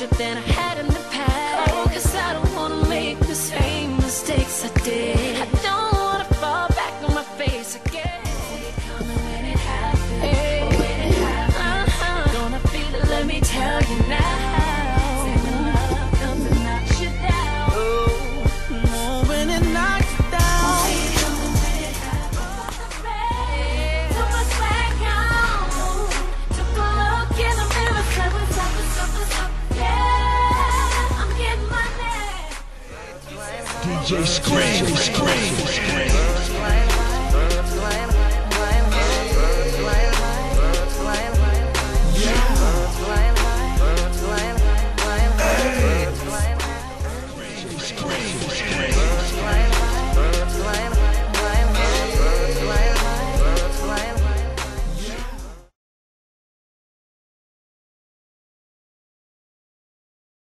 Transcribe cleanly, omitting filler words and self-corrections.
future than I had in the past. Oh, 'cause I don't wanna make the same mistakes I did. I don't wanna fall back on my face again. When it happens, hey, when it happens, gonna feel it, let me tell you now. Say when love comes and knocks you down. Oh, when it knocks you down. When it happens, took my swag on, took a look in the mirror, said what's up, what's up, what's up. Yeah, I'm getting money. DJ Scream.